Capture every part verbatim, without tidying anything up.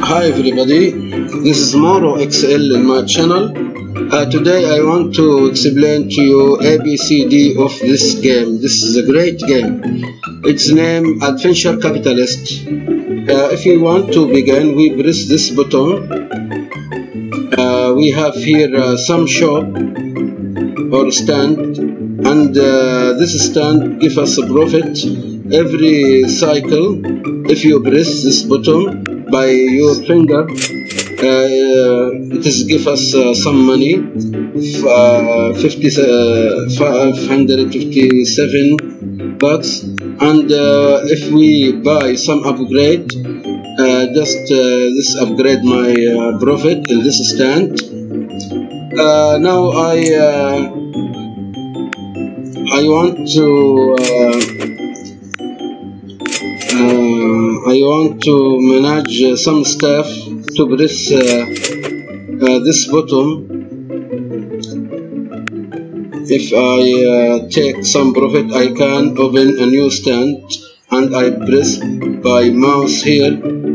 Hi everybody, this is Moro X L in my channel. Uh, today I want to explain to you A B C D of this game. This is a great game. It's named Adventure Capitalist. Uh, if you want to begin, we press this button. Uh, we have here uh, some shop or stand, and uh, this stand gives us a profit every cycle. If you press this button by your finger, uh, it is give us uh, some money, uh, fifty, uh, five hundred fifty-seven bucks. And uh, if we buy some upgrade, uh, just uh, this upgrade my uh, profit in this stand. Uh, now I uh, I want to uh, uh, I want to manage uh, some stuff. To press uh, uh, this button, if I uh, take some profit, I can open a new stand, and I press by mouse here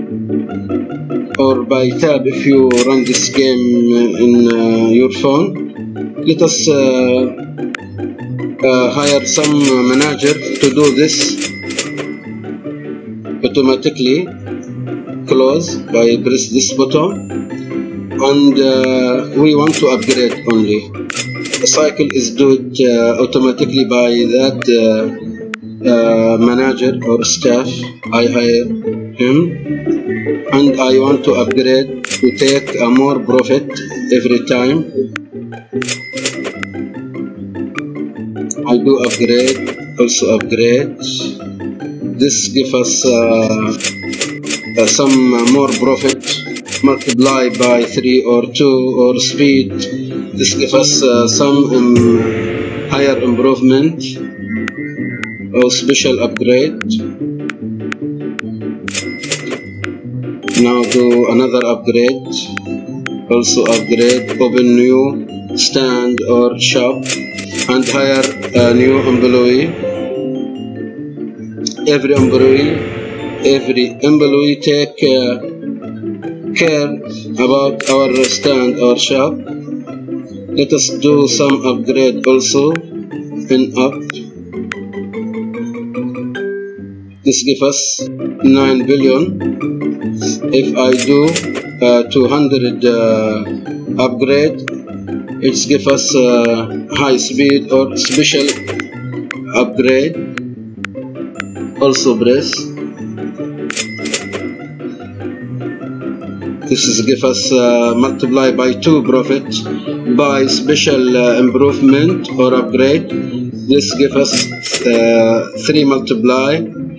or by tab if you run this game in uh, your phone. Let us uh, uh, hire some manager to do this automatically. Close by press this button, and uh, we want to upgrade only. The cycle is done uh, automatically by that uh, uh, manager or staff. I hire him, and I want to upgrade to take a more profit every time. I do upgrade, also upgrade. This gives us uh, Uh, some uh, more profit, multiply by three or two or speed. This gives us uh, some um, higher improvement or special upgrade. Now do another upgrade, also upgrade, open new stand or shop, and hire a new employee. Every employee Every employee take uh, care about our stand or shop. Let us do some upgrade also in up. This gives us nine billion. If I do uh, two hundred uh, upgrade, it gives us uh, high speed or special upgrade. Also press. This is give us uh, multiply by two profit by special uh, improvement or upgrade. This give us uh, three multiply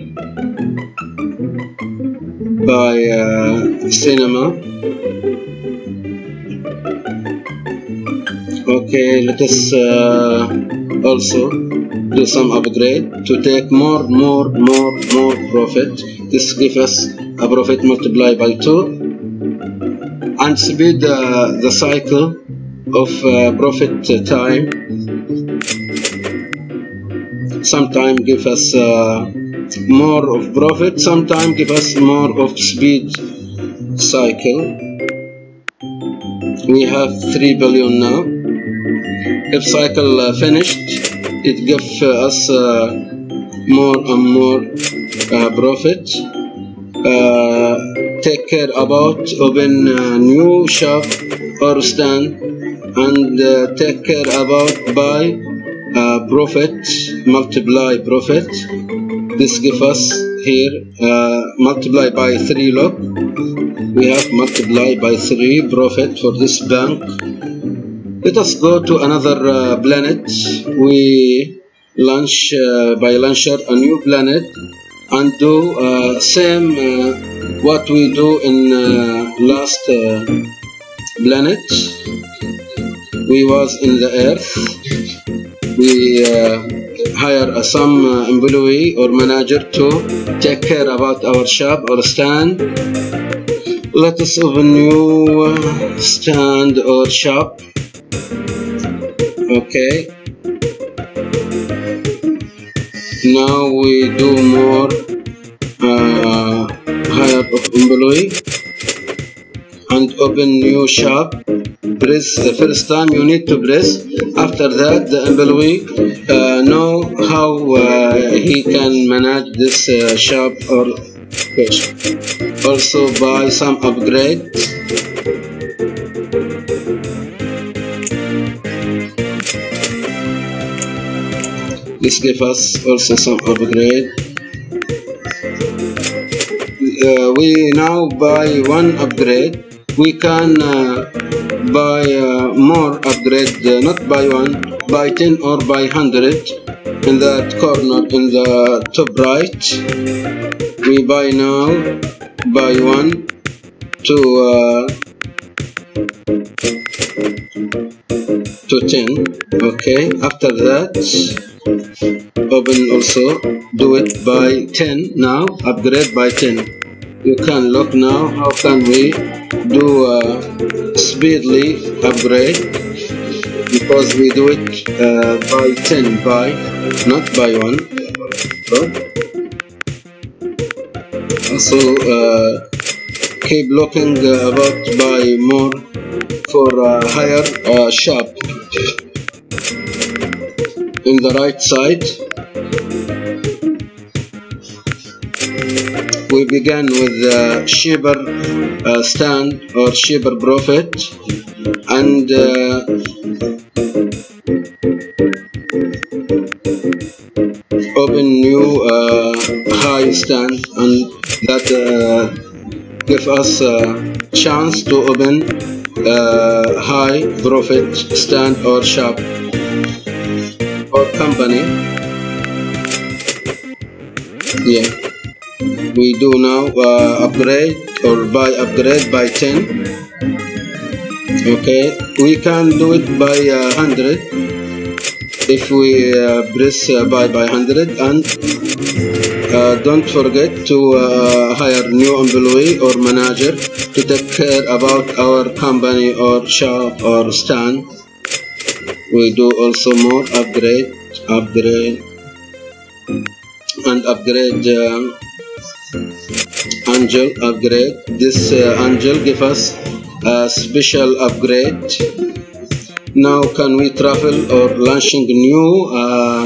by uh, cinema. Okay, let us uh, also do some upgrade to take more, more, more, more profit. This give us a profit multiply by two. And speed uh, the cycle of uh, profit time. Sometimes give us uh, more of profit, sometimes give us more of speed cycle. We have three billion now. If cycle uh, finished, it gives uh, us uh, more and more uh, profit. Uh, take care about open uh, new shop or stand, and uh, take care about buy uh, profit, multiply profit. This give us here uh, multiply by three. Look, we have multiply by three profit for this bank. Let us go to another uh, planet. We launch uh, by launcher a new planet and do uh, same uh, what we do in uh, last uh, planet. We was in the earth. We uh, hire uh, some uh, employee or manager to take care about our shop or stand. Let us open new uh, stand or shop. Okay. Now we do more uh, hire of employee. and open new shop. Press the first time you need to press. After that, the employee uh, know how uh, he can manage this uh, shop or page. Also buy some upgrade. This gives us also some upgrade. Uh, we now buy one upgrade. We can uh, buy uh, more upgrade, uh, not buy one, buy ten or buy one hundred. In that corner in the top right, we buy now, buy one to uh, to ten. Okay, after that, open also, do it by ten now, upgrade by ten. You can look now how can we do a speedily upgrade, because we do it uh, by ten, by not by one. So uh, keep looking uh, about buy more for a higher uh, shop. In the right side, we began with the cheaper uh, stand or cheaper profit, and uh, open new uh, high stand, and that uh, give us a chance to open uh, high profit stand or shop or company. Yeah, we do now uh, upgrade or buy upgrade by ten. Okay, we can do it by uh, one hundred if we uh, press uh, buy by one hundred, and uh, don't forget to uh, hire new employee or manager to take care about our company or shop or stand. We do also more upgrade, upgrade, and upgrade uh, angel upgrade. This uh, angel give us a special upgrade. Now can we travel or launching new uh,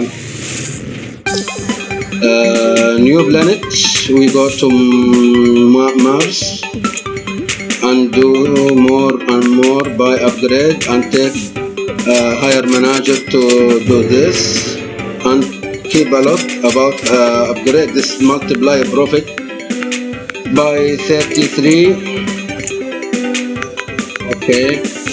uh, new planet? We go to Mars and do more and more by upgrade, and take uh, higher manager to do this, and keep a look about uh, upgrade. This multiply profit by thirty-three. Okay,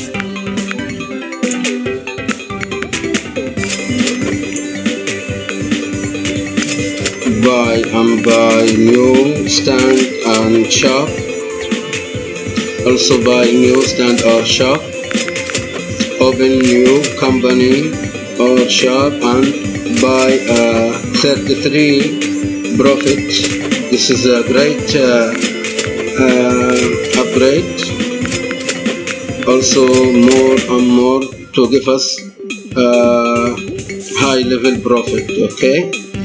buy and buy new stand and shop. Also buy new stand or shop. Open new company or shop and buy uh, thirty-three profit. This is a great uh, uh, upgrade. Also more and more to give us uh, high level profit. Okay,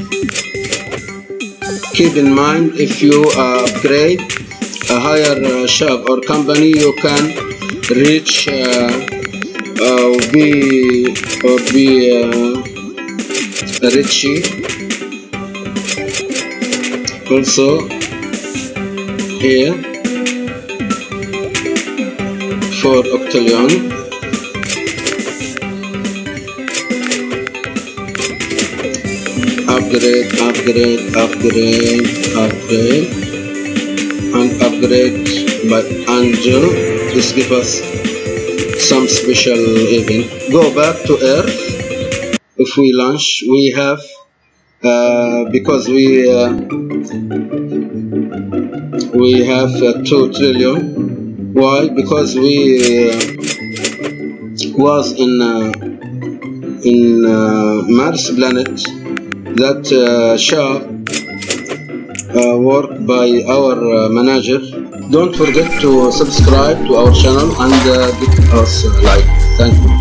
keep in mind, if you uh, upgrade a higher uh, shop or company, you can reach uh, uh, be or be uh, richy. Also here for Octillion, upgrade, upgrade, upgrade, upgrade, and upgrade by Angel. This gives us some special event. Go back to Earth. If we launch, we have uh, because we uh, we have uh, two trillion. Why? Because we uh, was in uh, in uh, Mars planet. That uh, shop uh, worked by our uh, manager. Don't forget to subscribe to our channel and uh, give us a like. Thank you.